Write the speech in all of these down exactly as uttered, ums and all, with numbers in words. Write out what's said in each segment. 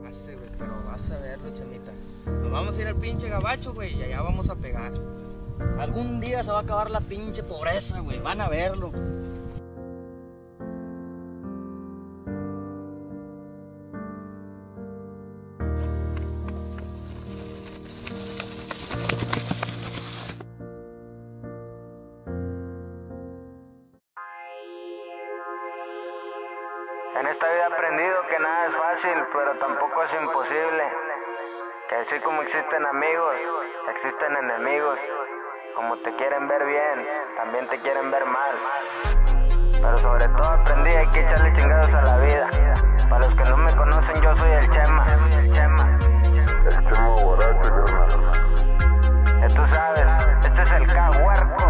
pase, güey, pero vas a verlo, Chemita. Nos vamos a ir al pinche gabacho, güey, y allá vamos a pegar. Algún día se va a acabar la pinche pobreza, güey, van a verlo. En esta vida he aprendido que nada es fácil, pero tampoco es imposible. Que así como existen amigos, existen enemigos. Como te quieren ver bien, también te quieren ver mal. Pero sobre todo aprendí, hay que echarle chingados a la vida. Para los que no me conocen, yo soy el Chema. El Chema. El Chema Guaracha, hermano. Ya tú sabes, este es el Cahuarco.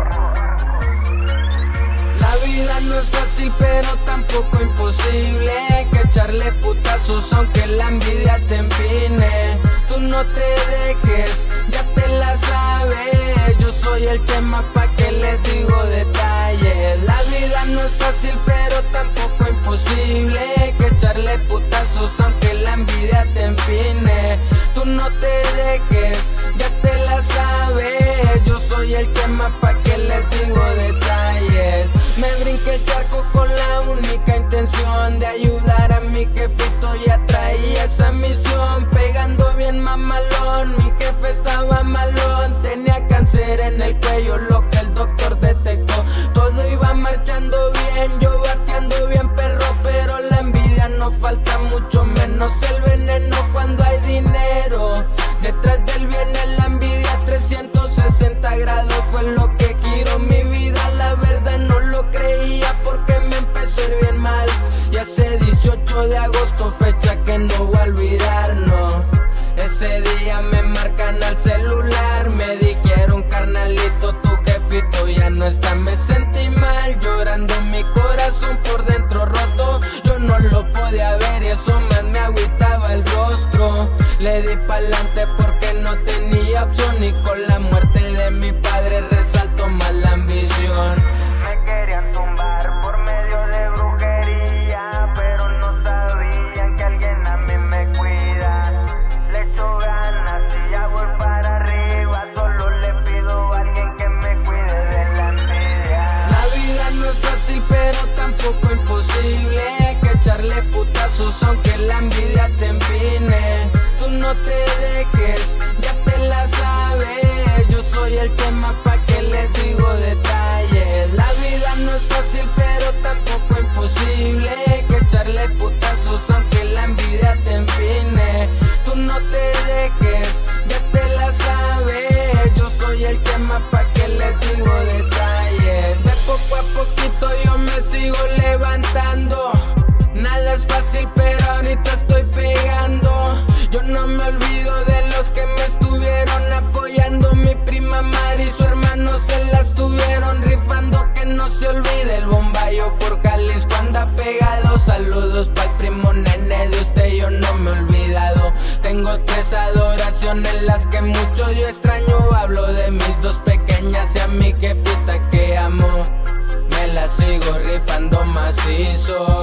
La vida no es fácil, pero tampoco imposible. Que echarle putazos aunque la envidia te empine. Tú no te dejes, ya te la sabes. Yo soy el Chema, pa' que les digo detalles. La vida no es fácil, pero tampoco imposible. Que echarle putazos aunque la envidia te empine. Tú no te dejes, ya te la sabes. Yo soy el Chema, pa' que les digo detalles. Me brinqué el charco con la única intención de ayudar a mi jefito, ya traía esa misión. Pegando bien mamalón, mi jefe estaba malón. Tenía cáncer en el cuello, lo que el doctor detectó. Todo iba marchando bien, yo bateando bien perro. Pero la envidia no falta, mucho menos el veneno cuando hay dinero. Detrás del bien es la envidia, trescientos sesenta grados fue lo que giró mi vida. La verdad no lo creía porque me empezó a ir bien mal. Y ese dieciocho de agosto, fecha que no voy a olvidar, no. Ese día me marcan al celular, me dijeron carnalito, tu jefito ya no está. Me sentí mal, llorando mi corazón por dentro roto. Yo no lo podía ver y eso más me agüitaba el rostro. Le di pa'lante porque no tenía opción, y con la muerte de mi padre resaltó más la ambición. Me querían tumbar por medio de brujería, pero no sabían que alguien a mí me cuida. Le echo ganas y ya voy para arriba, solo le pido a alguien que me cuide de la envidia. La vida no es fácil, pero tampoco imposible. Que echarle putazos aunque la envidia te empine. Tú no te dejes, ya te la sabes. Yo soy el Chema, pa' que les digo detalles. La vida no es fácil, pero tampoco imposible. Que echarle putazos aunque la envidia te empine. Tú no te dejes, ya te la sabes. Yo soy el Chema, pa' que les digo detalles. De poco a poquito yo me sigo levantando. Nada es fácil, pero ahorita estoy pegando. Yo no me olvido de los que me estuvieron apoyando. Mi prima Mari y su hermano se la estuvieron rifando. Que no se olvide el Bombayo por Jalisco anda pegado. Saludos pa'l primo nene, de usted yo no me he olvidado. Tengo tres adoraciones, las que mucho yo extraño. Hablo de mis dos pequeñas y a mi jefita que amo. Me la sigo rifando macizo.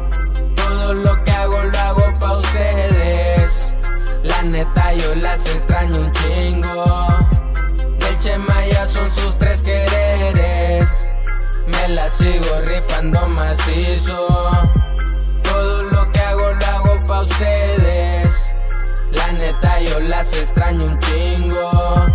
Todo lo que hago lo hago pa' ustedes. La neta yo las extraño un chingo. Del Chema ya son sus tres quereres. Me la sigo rifando macizo. Todo lo que hago lo hago pa' ustedes. La neta yo las extraño un chingo.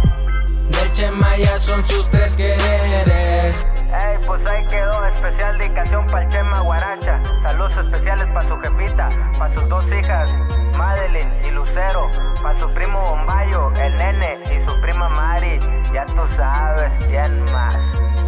Del Chema ya son sus tres quereres. Ey, pues ahí quedó, especial dedicación pa'l Chema Guaracha. Saludos especiales pa' su jefita, pa' sus dos hijas, Madeline y Lucero, pa' su primo Bombayo, el nene y su prima Mari. Ya tú sabes quién más.